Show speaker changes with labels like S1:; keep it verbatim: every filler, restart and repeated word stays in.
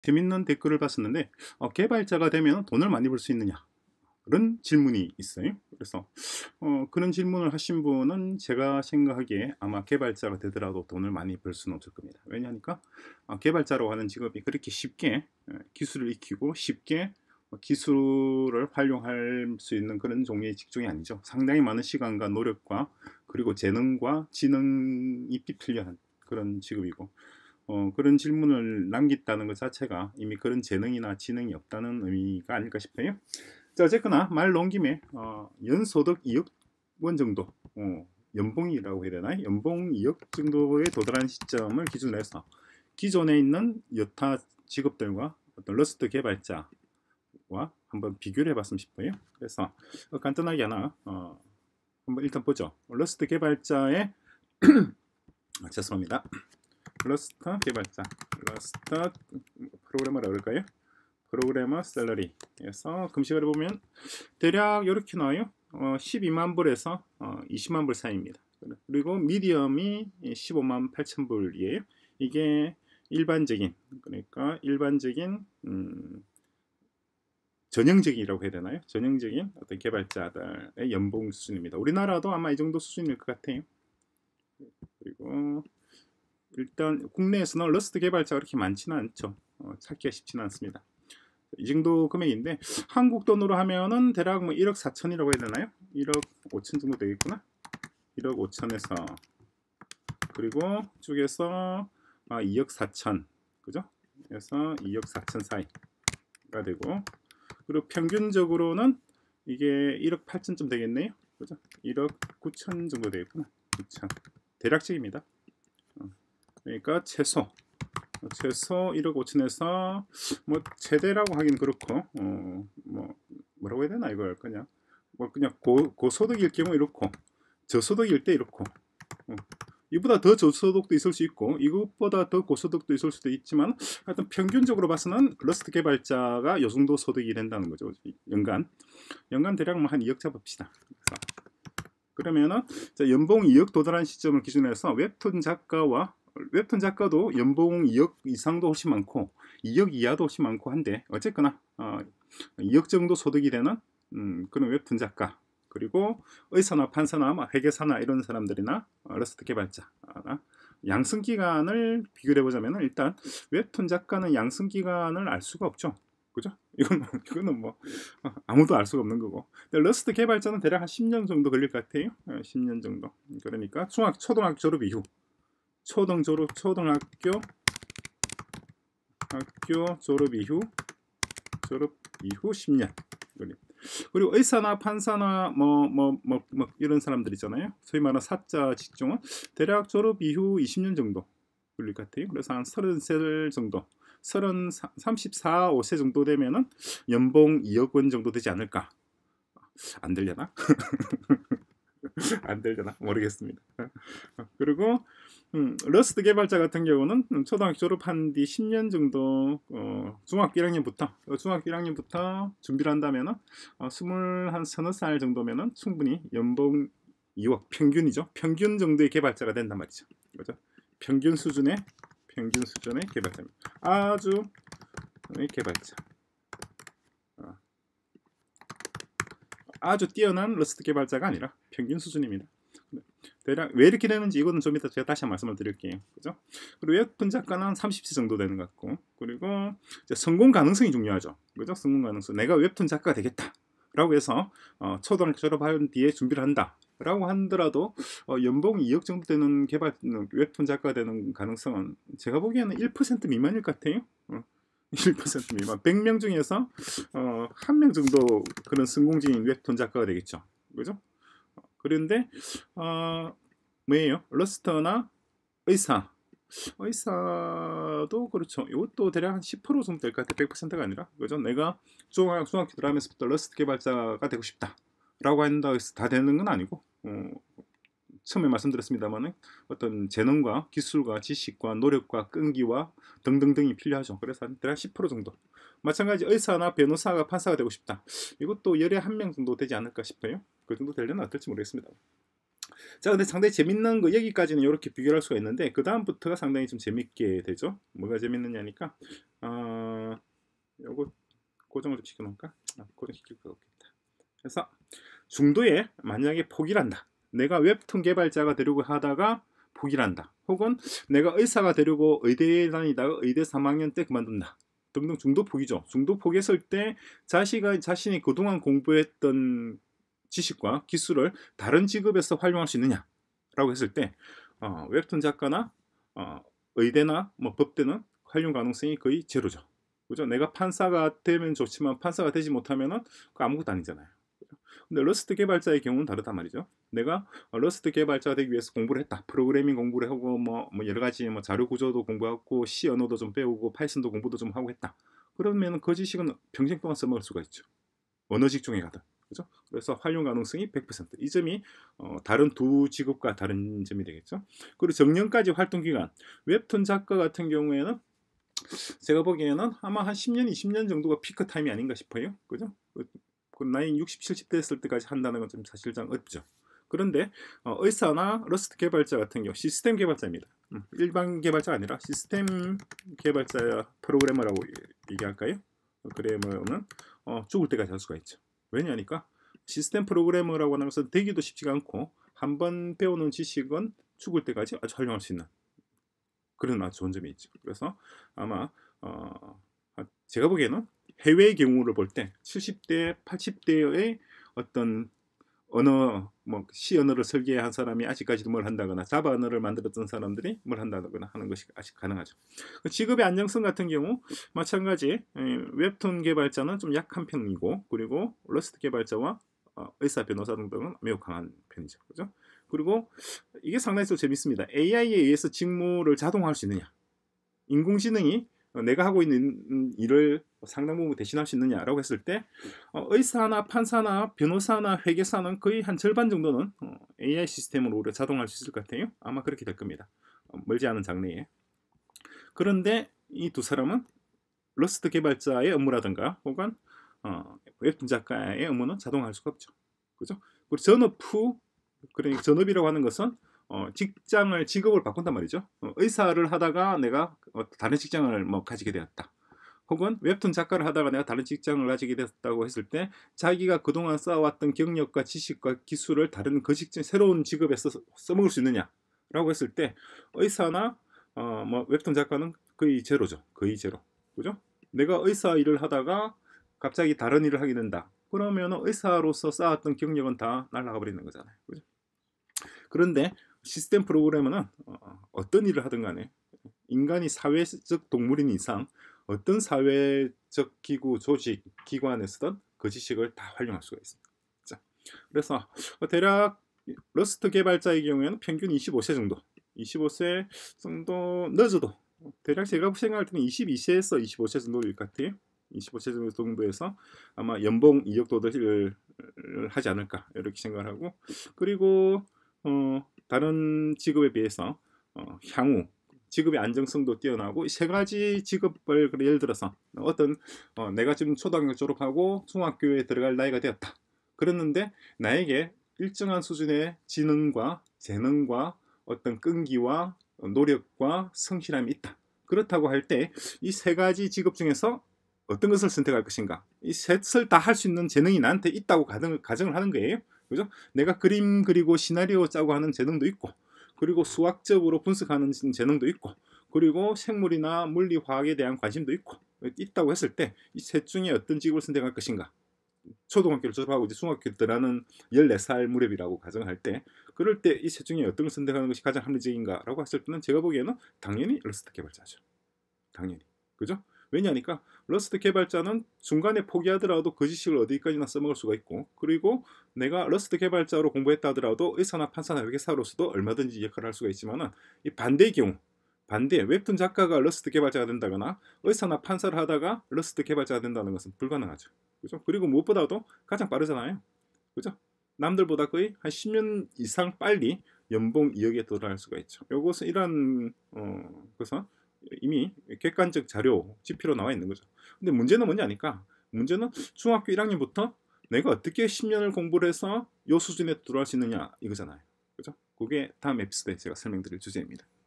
S1: 재밌는 댓글을 봤었는데 어, 개발자가 되면 돈을 많이 벌 수 있느냐 그런 질문이 있어요. 그래서 어, 그런 질문을 하신 분은 제가 생각하기에 아마 개발자가 되더라도 돈을 많이 벌 수는 없을 겁니다. 왜냐하니까 어, 개발자라고 하는 직업이 그렇게 쉽게 어, 기술을 익히고 쉽게 어, 기술을 활용할 수 있는 그런 종류의 직종이 아니죠. 상당히 많은 시간과 노력과 그리고 재능과 지능이 비틀려한 그런 직업이고 어, 그런 질문을 남겼다는 것 자체가 이미 그런 재능이나 지능이 없다는 의미가 아닐까 싶어요. 자, 어쨌거나 말 놓은 김에 어, 연소득 이억 원 정도, 어, 연봉이라고 해야 되나요? 연봉 이억 정도에 도달한 시점을 기준으로 해서 기존에 있는 여타 직업들과 어떤 러스트 개발자와 한번 비교를 해봤으면 싶어요. 그래서 어, 간단하게 하나 어, 한번 일단 보죠. 러스트 개발자의 아, 죄송합니다. 러스트 개발자, 러스트 프로그래머라 그럴까요? 프로그래머 셀러리에서 금시가를 보면 대략 이렇게 나와요. 어, 십이만 불에서 어, 이십만 불 사이입니다. 그리고 미디엄이 십오만 팔천 불이에요. 이게 일반적인, 그러니까 일반적인 음, 전형적이라고 해야 되나요? 전형적인 어떤 개발자들의 연봉 수준입니다. 우리나라도 아마 이 정도 수준일 것 같아요. 그리고 일단 국내에서는 러스트 개발자가 그렇게 많지는 않죠. 어, 찾기가 쉽지는 않습니다. 이 정도 금액인데 한국 돈으로 하면은 대략 뭐 일억 사천이라고 해야 되나요? 일억 오천 정도 되겠구나. 일억 오천에서 그리고 쪽에서 아, 이억 사천 그죠? 그래서 이억 사천 사이가 되고 그리고 평균적으로는 이게 일억 팔천쯤 되겠네요. 그죠? 일억 구천 정도 되겠구나. 구천 대략적입니다. 그러니까 최소 최소 일억 오천에서 뭐 최대라고 하긴 그렇고 어, 뭐 뭐라고 해야 되나 이걸 그냥 뭐 그냥 고, 고소득일 경우 이렇고 저소득일 때 이렇고 어, 이보다 더 저소득도 있을 수 있고 이것보다 더 고소득도 있을 수도 있지만 하여튼 평균적으로 봐서는 러스트 개발자가 이 정도 소득이 된다는 거죠. 연간 연간 대략 뭐 한 이억 잡읍시다. 그래서 그러면은 연봉 이억 도달한 시점을 기준으로 해서 웹툰 작가와 웹툰 작가도 연봉 이억 이상도 훨씬 많고 이억 이하도 훨씬 많고 한데 어쨌거나 어, 이억 정도 소득이 되는 음, 그런 웹툰 작가 그리고 의사나 판사나 회계사나 이런 사람들이나 어, 러스트 개발자나 양성 기간을 비교해 보자면 일단 웹툰 작가는 양성 기간을 알 수가 없죠. 그죠? 이건 이거는 뭐 아무도 알 수가 없는 거고. 근데 러스트 개발자는 대략 한 십 년 정도 걸릴 것 같아요. 십 년 정도. 그러니까 중학 초등학교 졸업 이후 초등 졸업 초등학교 학교 졸업 이후 졸업 이후 십 년. 그리고 의사나 판사나 뭐 뭐 뭐 뭐 이런 사람들 있잖아요. 소위 말하는 사자 직종은 대략 졸업 이후 이십 년 정도 걸릴 것 같아요. 그래서 한 서른 살 정도, 서른 삼십사, 오 세 정도 되면은 연봉 이억 원 정도 되지 않을까? 안 되려나? 안 되려나? 모르겠습니다. 그리고 음, 러스트 개발자 같은 경우는 초등학교 졸업한 뒤 십 년 정도 어, 중학교 일 학년부터 어, 중학교 일 학년부터 준비를 한다면은 어, 스물 한 서너 살 정도면은 충분히 연봉 이억 평균이죠. 평균 정도의 개발자가 된단 말이죠. 그죠? 평균 수준의 평균 수준의 개발자입니다. 아주 개발자. 어. 아주 뛰어난 러스트 개발자가 아니라 평균 수준입니다. 대략 왜 이렇게 되는지 이거는 좀 이따 제가 다시 말씀을 드릴게요. 그죠? 그리고 웹툰 작가는 삼십 세 정도 되는 것 같고 그리고 성공 가능성이 중요하죠. 그죠? 성공 가능성. 내가 웹툰 작가가 되겠다. 라고 해서 어, 초등학교 졸업한 뒤에 준비를 한다. 라고 하더라도 어, 연봉 이억 정도 되는 개발 웹툰 작가가 되는 가능성은 제가 보기에는 일 퍼센트 미만일 것 같아요. 어, 일 퍼센트 미만. 백 명 중에서 어, 한 명 정도 그런 성공적인 웹툰 작가가 되겠죠. 그죠? 그런데 어, 뭐예요? 러스터나 의사 의사도 그렇죠. 이것도 대략 한 십 퍼센트 정도 될 것 같아요. 백 퍼센트가 아니라 그죠? 내가 중학, 중학교 들어가면서부터 러스트 개발자가 되고 싶다 라고 한다고 해서 다 되는 건 아니고 어, 처음에 말씀드렸습니다만 어떤 재능과 기술과 지식과 노력과 끈기와 등등등이 필요하죠. 그래서 대략 십 퍼센트 정도. 마찬가지 의사나 변호사가 판사가 되고 싶다. 이것도 열에 한 명 정도 되지 않을까 싶어요. 그 정도 되려나 어떨지 모르겠습니다. 자, 근데 상당히 재밌는 거 여기까지는 이렇게 비교를 할 수가 있는데 그 다음부터가 상당히 좀 재밌게 되죠. 뭐가 재밌느냐니까 어, 고정을 좀 시켜놓을까? 아, 고정시킬 거 없겠다. 그래서 중도에 만약에 포기를 한다. 내가 웹툰 개발자가 되려고 하다가 포기를 한다. 혹은 내가 의사가 되려고 의대에 다니다가 의대 삼 학년 때 그만둔다. 등등 중도 포기죠. 중도 포기했을 때 자시가, 자신이 그동안 공부했던 지식과 기술을 다른 직업에서 활용할 수 있느냐 라고 했을 때 어, 웹툰 작가나 어, 의대나 뭐 법대는 활용 가능성이 거의 제로죠. 그죠? 내가 판사가 되면 좋지만 판사가 되지 못하면은 그 아무것도 아니잖아요. 그죠? 근데 러스트 개발자의 경우는 다르단 말이죠. 내가 러스트 개발자가 되기 위해서 공부를 했다. 프로그래밍 공부를 하고 뭐, 뭐 여러 가지 뭐 자료 구조도 공부하고 C 언어도 좀 배우고 파이썬도 공부도 좀 하고 했다. 그러면 그 지식은 평생 동안 써먹을 수가 있죠. 어느 직종에 가든. 그죠? 그래서 활용 가능성이 백 퍼센트. 이 점이 어, 다른 두 직업과 다른 점이 되겠죠. 그리고 정년까지 활동 기간. 웹툰 작가 같은 경우에는 제가 보기에는 아마 한 십 년, 이십 년 정도가 피크 타임이 아닌가 싶어요. 그죠? 그 나이 육십, 칠십 됐을 때까지 한다는 건 좀 사실상 어렵죠. 그런데 어, 의사나 러스트 개발자 같은 경우 시스템 개발자입니다. 음, 일반 개발자가 아니라 시스템 개발자 프로그래머라고 얘기할까요? 그러면은 어, 죽을 때까지 할 수가 있죠. 왜냐하니까 시스템 프로그래머라고 하는 것은 되기도 쉽지가 않고 한번 배우는 지식은 죽을 때까지 아주 활용할 수 있는 그런 아주 좋은 점이 있죠. 그래서 아마 어, 제가 보기에는 해외의 경우를 볼 때 칠십 대, 팔십 대의 어떤 언어, 뭐 C 언어를 설계한 사람이 아직까지도 뭘 한다거나 자바 언어를 만들었던 사람들이 뭘 한다거나 하는 것이 아직 가능하죠. 직업의 안정성 같은 경우 마찬가지 웹툰 개발자는 좀 약한 편이고 그리고 러스트 개발자와 의사, 변호사 등등은 매우 강한 편이죠. 그죠? 그리고 이게 상당히 또 재밌습니다. 에이아이에 의해서 직무를 자동화할 수 있느냐? 인공지능이 내가 하고 있는 일을 상당 부분 대신할 수 있느냐라고 했을 때 어, 의사나 판사나 변호사나 회계사는 거의 한 절반 정도는 어, 에이아이 시스템으로 우리가 자동화할 수 있을 것 같아요. 아마 그렇게 될 겁니다. 어, 멀지 않은 장래에. 그런데 이 두 사람은 러스트 개발자의 업무라든가 혹은 어, 웹툰 작가의 업무는 자동화할 수가 없죠. 그죠? 그리고 전업 후 그러니까 전업이라고 하는 것은 어, 직장을 직업을 바꾼단 말이죠. 어, 의사를 하다가 내가 어, 다른 직장을 뭐 가지게 되었다. 혹은 웹툰 작가를 하다가 내가 다른 직장을 가지게 됐다고 했을 때 자기가 그동안 쌓아왔던 경력과 지식과 기술을 다른 그 직장 새로운 직업에서 써먹을 수 있느냐라고 했을 때 의사나 어, 뭐 웹툰 작가는 거의 제로죠. 거의 제로. 그죠? 내가 의사 일을 하다가 갑자기 다른 일을 하게 된다. 그러면 의사로서 쌓았던 경력은 다 날아가 버리는 거잖아요. 그죠? 그런데 시스템 프로그래머는 어, 어떤 일을 하든 간에 인간이 사회적 동물인 이상 어떤 사회적 기구, 조직, 기관에서든 그 지식을 다 활용할 수가 있습니다. 자, 그래서 대략 러스트 개발자의 경우에는 평균 이십오 세 정도, 이십오 세 정도 늦어도 대략 제가 생각할 때는 이십이 세에서 이십오 세 정도일 것 같아요. 이십오 세 정도에서 아마 연봉 이억 도달을 하지 않을까 이렇게 생각을 하고 그리고 어, 다른 직업에 비해서 어, 향후 직업의 안정성도 뛰어나고 이 세 가지 직업을 예를 들어서 어떤 어, 내가 지금 초등학교 졸업하고 중학교에 들어갈 나이가 되었다. 그랬는데 나에게 일정한 수준의 지능과 재능과 어떤 끈기와 노력과 성실함이 있다. 그렇다고 할 때 이 세 가지 직업 중에서 어떤 것을 선택할 것인가? 이 셋을 다 할 수 있는 재능이 나한테 있다고 가정, 가정을 하는 거예요. 그죠? 내가 그림 그리고 시나리오 짜고 하는 재능도 있고 그리고 수학적으로 분석하는 재능도 있고 그리고 생물이나 물리 화학에 대한 관심도 있고 있다고 했을 때 이 셋 중에 어떤 직업을 선택할 것인가? 초등학교를 졸업하고 이제 중학교 들어가는 열네 살 무렵이라고 가정할 때 그럴 때 이 셋 중에 어떤 걸 선택하는 것이 가장 합리적인가라고 했을 때는 제가 보기에는 당연히 러스트 개발자죠. 당연히. 그죠? 왜냐하니까 러스트 개발자는 중간에 포기하더라도 그 지식을 어디까지나 써먹을 수가 있고 그리고 내가 러스트 개발자로 공부했다 하더라도 의사나 판사나 회계사로서도 얼마든지 역할을 할 수가 있지만은 이 반대의 경우 반대 웹툰 작가가 러스트 개발자가 된다거나 의사나 판사를 하다가 러스트 개발자가 된다는 것은 불가능하죠. 그죠? 그리고 무엇보다도 가장 빠르잖아요. 그죠? 남들보다 거의 한 십 년 이상 빨리 연봉 이억에 도달할 수가 있죠. 이것은 이런 어, 것은 이미 객관적 자료, 지표로 나와 있는 거죠. 근데 문제는 뭐냐니까 문제는 중학교 일 학년부터 내가 어떻게 십 년을 공부를 해서 이 수준에 도달할 수 있느냐 이거잖아요. 그죠? 그게 다음 에피소드에 제가 설명드릴 주제입니다.